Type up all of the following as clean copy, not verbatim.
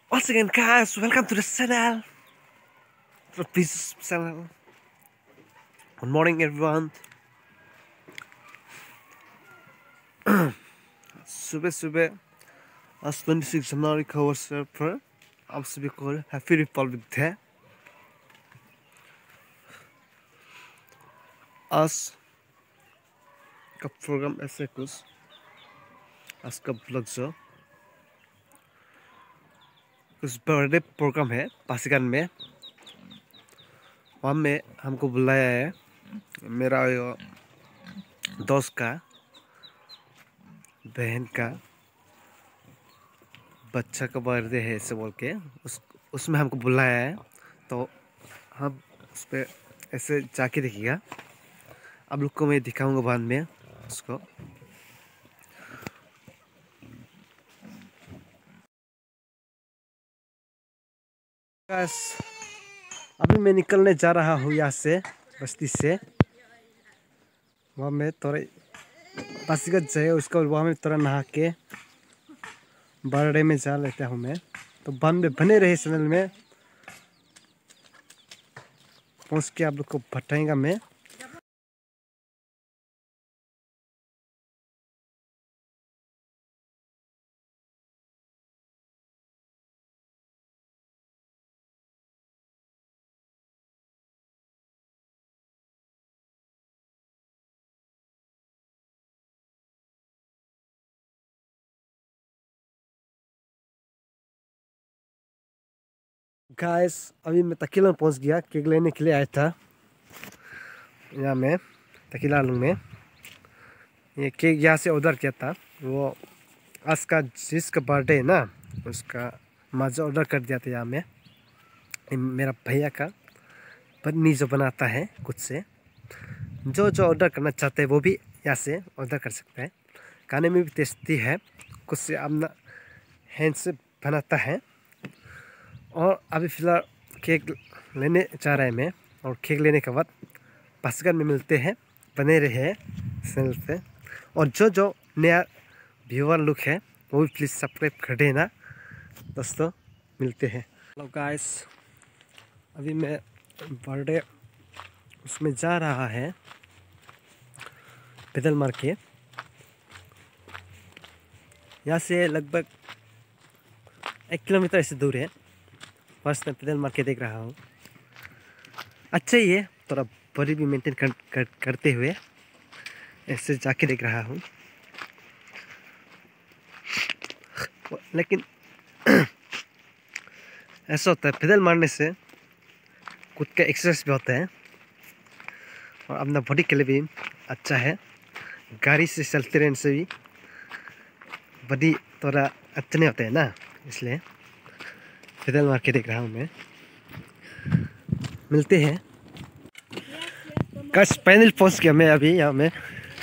Once again, guys, welcome to the channel. To this channel. Good morning, everyone. सुबह सुबह आज 26 जनवरी का अवसर पर आप सभी को हैप्पी रिपब्लिक डे। आज का प्रोग्राम ऐसे कुछ आज का ब्लॉग जो कुछ बर्थडे प्रोग्राम है पासीघाट में। वहाँ में हमको बुलाया है मेरा दोस्त का बहन का बच्चा का बर्थडे है ऐसे बोल के उसमें हमको बुलाया है। तो हम उस पर ऐसे जाके देखिएगा, आप लोग को मैं दिखाऊंगा बाद में उसको। अभी मैं निकलने जा रहा हूँ यहाँ से बस्ती से। वहाँ में थोड़ा पासीघाट जाए, उसका वहाँ में थोड़ा नहा के बर्थडे में जा लेता हूँ मैं। तो बने रहे चैनल में, पहुँच के आप लोग को बताएंगा मैं। गाइस, अभी मैं तकीला पहुंच गया, केक लेने के लिए आया था यहाँ में तकीला में। ये केक यहाँ से ऑर्डर किया था, वो आज का जिसका बर्थडे है ना उसका मज़ा ऑर्डर कर दिया था यहाँ में। मेरा भैया का पत्नी जो बनाता है खुद से, जो ऑर्डर करना चाहते हैं वो भी यहाँ से ऑर्डर कर सकते हैं। खाने में भी टेस्टी है, खुद से अपना हैंड से बनाता है। और अभी फ़िलहाल केक लेने जा रहा है मैं, और केक लेने के बाद पासीघाट में मिलते हैं। बने रहे चैनल पे, और जो नया व्यूअर लोग है वो भी प्लीज़ सब्सक्राइब कर देना दोस्तों। मिलते हैं। हेलो गाइस, अभी मैं बर्थडे उसमें जा रहा है पैदल मार के। यहाँ से लगभग 1 किलोमीटर ऐसे दूर है। फर्स्ट मैं पैदल मार के देख रहा हूँ। अच्छा ही है, थोड़ा बॉडी भी मेंटेन करते हुए ऐसे जाके देख रहा हूँ। लेकिन ऐसा होता है, पैदल मारने से खुद का एक्सरसाइज भी होता है और अपना बॉडी के लिए भी अच्छा है। गाड़ी से चलते रहने से भी बॉडी थोड़ा अच्छा नहीं होता है ना, इसलिए पैदल मार के देख रहा हूँ मैं। मिलते हैं। कश पैनल पहुँच गया मैं अभी यहाँ में।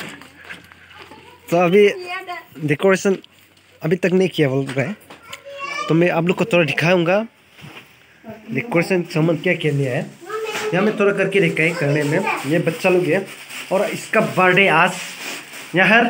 तो अभी डेकोरेशन अभी तक नहीं किया बोल रहा है, तो मैं आप लोग को थोड़ा दिखाऊंगा डेकोरेशन सामान क्या क्या लिया है। यहाँ में थोड़ा करके देखा है करने में। ये बच्चा लोग है और इसका बर्थडे आज। याहर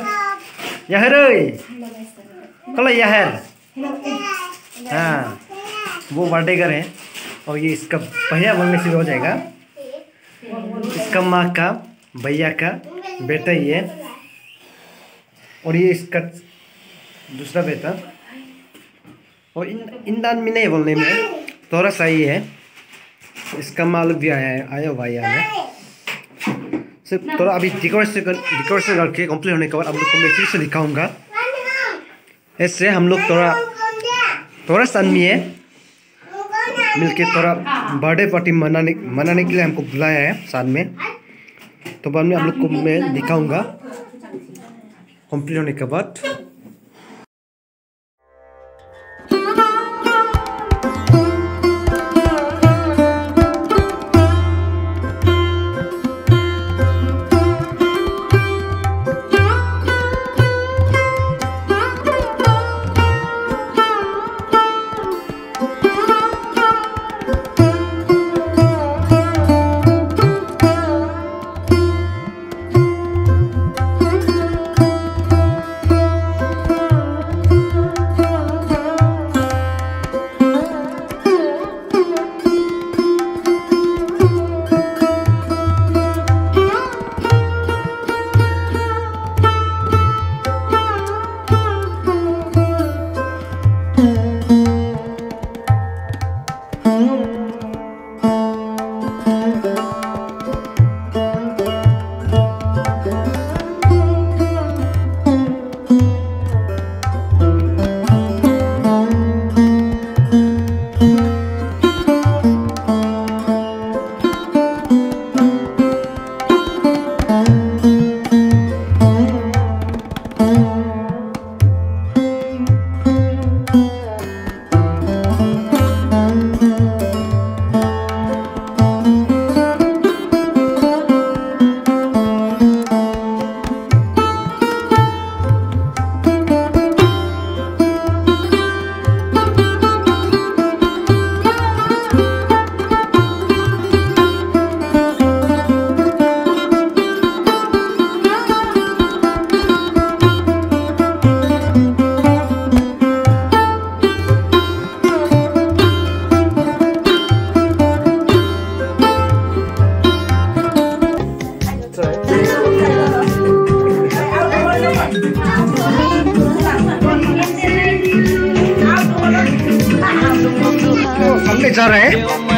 कल याहर, हाँ वो बर्थडे कर है। और ये इसका भैया बोलने से भी हो जाएगा। इसका माँ का भैया का बेटा ही है, और ये इसका दूसरा बेटा। और इन दान में नहीं बोलने में थोड़ा सा ही है। इसका माँ लोग भी आया हुआ है। सिर्फ थोड़ा अभी डेकोरेशन करके कंप्लीट होने के बाद आप लोग को मैं फिर से दिखाऊंगा। ऐसे हम लोग थोड़ा सा आदमी है मिलके थोड़ा बर्थडे पार्टी मनाने के लिए हमको बुलाया है साथ में। तो बाद में आप लोग को मैं दिखाऊंगा कंप्लीट होने के बाद। ले जा रहे हैं,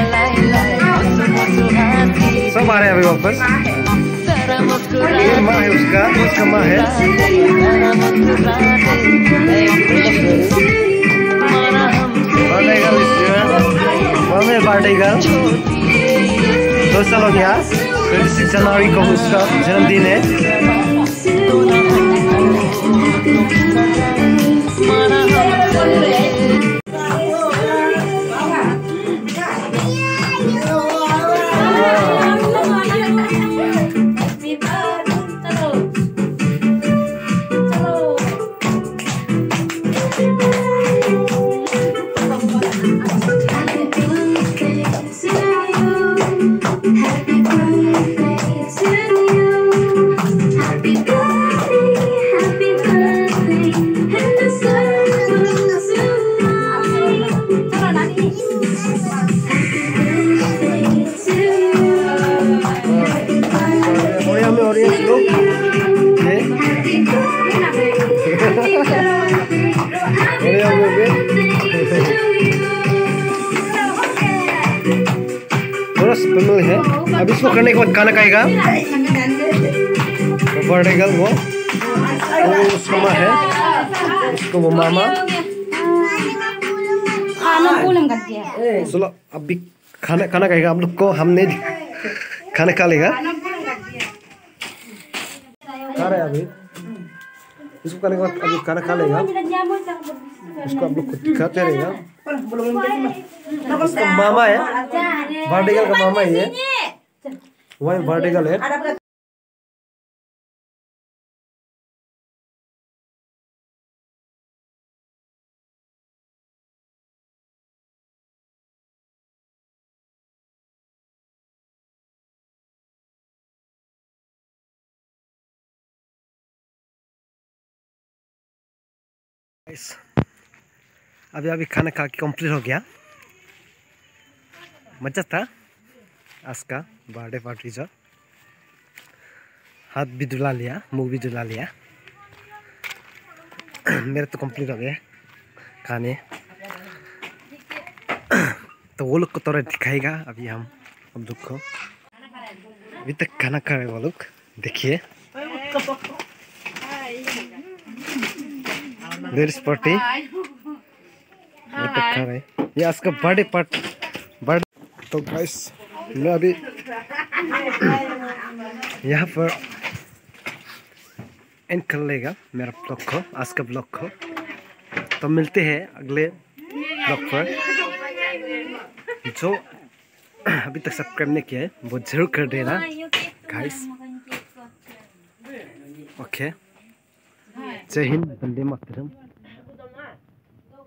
सब आ रहे हैं अभी वापस। ये माँ है उसका माँ है। बर्थडे गर्ल 2 साल हो गया। 26 जनवरी को उसका जन्मदिन है। पेमेंट है। अब इसको करने के बाद खाना खाएगा। बर्थडे गर्ल वो उसका माँ है, उसको वो मामा। चलो अभी खाना खाएगा। आप लोग को हमने खाना खा लेगा। खा रहे अभी इसको करने के बाद अभी खाना खा लेगा। इसको आप लोग खाते रहेगा। इसका मामा है, बर्थडे गर्ल का मामा ही है, वही बर्थडे गर्ल है। अभी खाना खा के कंप्लीट हो गया। मजा था आज का बर्थडे पार्टी। जो हाथ भी धुला लिया, मुंह भी धुला लिया। मेरा तो कंप्लीट हो गया खाने। तो वो लोग को थोड़ा दिखाएगा अभी हम लोग को। अभी तक खाना खा रहे वो लोग, देखिए। देयर इज पार्टी खा रहे। ये आज का बर्थडे पार्टी। तो गाइस मैं अभी यहाँ पर एंड कर लेगा मेरा ब्लॉग को, आज का ब्लॉग को। तो मिलते हैं अगले ब्लॉग पर। जो अभी तक सब्सक्राइब नहीं किया है वो जरूर कर देना गाइस। ओके, जय हिंद, वंदे मातरम।